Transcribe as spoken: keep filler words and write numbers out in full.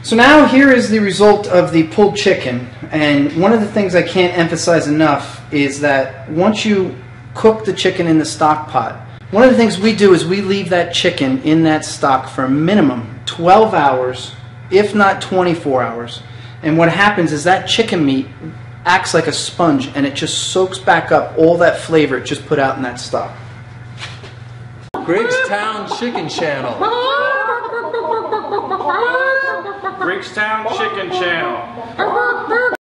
So now here is the result of the pulled chicken, and one of the things I can't emphasize enough is that once you cook the chicken in the stock pot, one of the things we do is we leave that chicken in that stock for a minimum twelve hours, if not twenty-four hours. And what happens is that chicken meat acts like a sponge and it just soaks back up all that flavor it just put out in that stock. Griggstown Chicken Channel. Griggstown Chicken Channel.